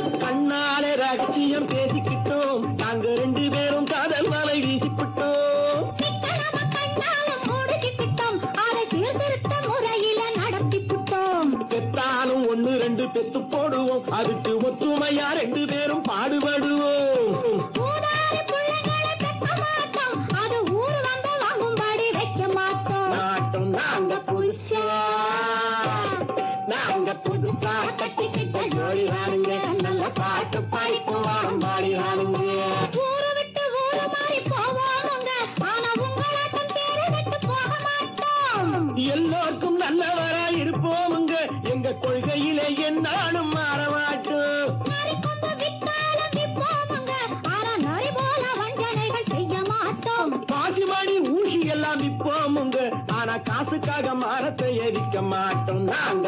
கண்ணாலே ரகசியம் பேசிக்கிட்டோம், நாங்க 2 பேரும் காதல் வலை வீசிக்கிட்டோம். கண்ணாலும் முடிச்சுக்கிட்டோம், அதை சீர்திருத்த முறையில நடத்திவிட்டோம். பெற்றாலும் 1 2 பெத்து போடுவோம், அதுக்கு ஒத்துமையா 2 பேரும் பாடுபடுவோம். ஊதாரி பிள்ளைகளை பெற்ற மாட்டோம், அது ஊரு வந்த வாங்கும்படி வைக்க மாட்டோம். நாங்க புதுசா கட்டிக்கிட்ட ஜோடி வாருங்க, நல்ல பாட்டு பாடிக்குவாரம் பாடி வாருங்க. ஊரு விட்டு ஊரு மாறி போவோமுங்க, ஆனா உங்களாட்டம் பேரு விட்டு போக மாட்டோம். எல்லோருக்கும் நல்லவரா இருப்போமுங்க, எங்க கொள்கையிலே என்னாலும் மாற மாட்டோம். நரி கொம்பு வித்தாலும் விற்போமுங்க, ஆனா நரி போல வஞ்சனைகள் செய்ய மாட்டோம். பாசிமணி ஊசி எல்லாம் விற்போமுங்க, ஆனா காசுக்காக மரத்தை எரிக்க மாட்டோம். நாங்க